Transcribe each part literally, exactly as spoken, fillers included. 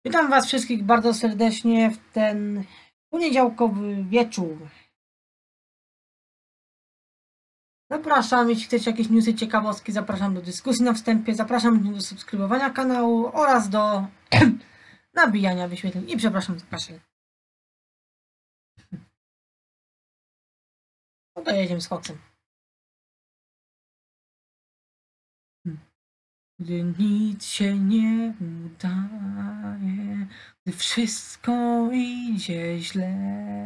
Witam Was wszystkich bardzo serdecznie w ten poniedziałkowy wieczór. Zapraszam, jeśli chcecie jakieś newsy, ciekawostki, zapraszam do dyskusji na wstępie, zapraszam do subskrybowania kanału oraz do nabijania wyświetleń. I przepraszam za kaszel. No to jedziemy z koksem. Gdy nic się nie udaje, gdy wszystko idzie źle,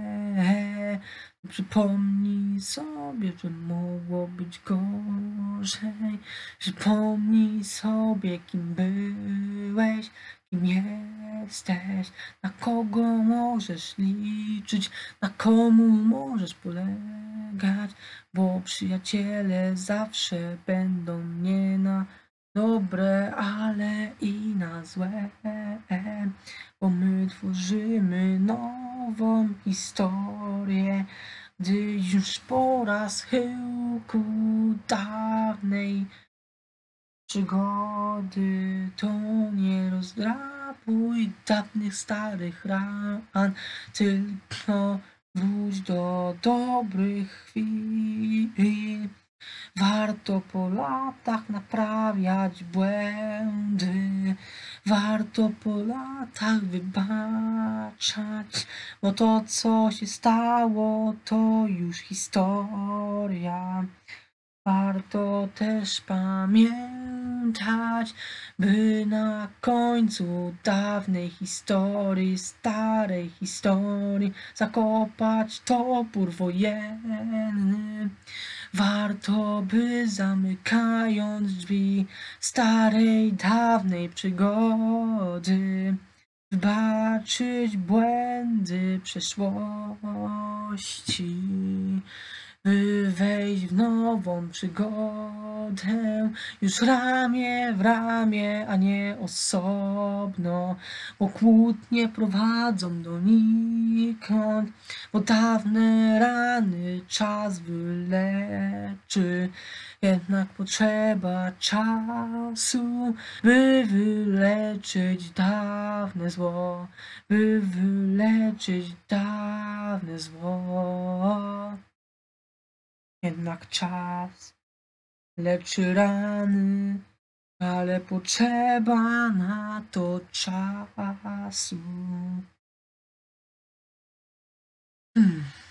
przypomnij sobie, że mogło być gorzej. Przypomnij sobie, kim byłeś, kim jesteś, na kogo możesz liczyć, na komu możesz polegać, bo przyjaciele zawsze będą nie na dobre, ale i na złe, bo my tworzymy nową historię, gdy już pora schyłku dawnej przygody. To nie rozdrapuj dawnych starych ran, tylko wróć do dobrych chwil. Warto po latach naprawiać błędy, warto po latach wybaczać, bo to, co się stało, to już historia. Warto też pamiętać, by na końcu dawnej historii, starej historii, zakopać topór wojenny. Warto, by zamykając drzwi starej, dawnej przygody, wybaczyć błędy przeszłości, by wejść w nową przygodę już ramię w ramię, a nie osobno, bo kłótnie prowadzą donikąd, bo dawne rany czas wyleczy, jednak potrzeba czasu, by wyleczyć dawne zło, by wyleczyć dawne zło. Jednak czas leczy rany, ale potrzeba na to czasu. Hmm.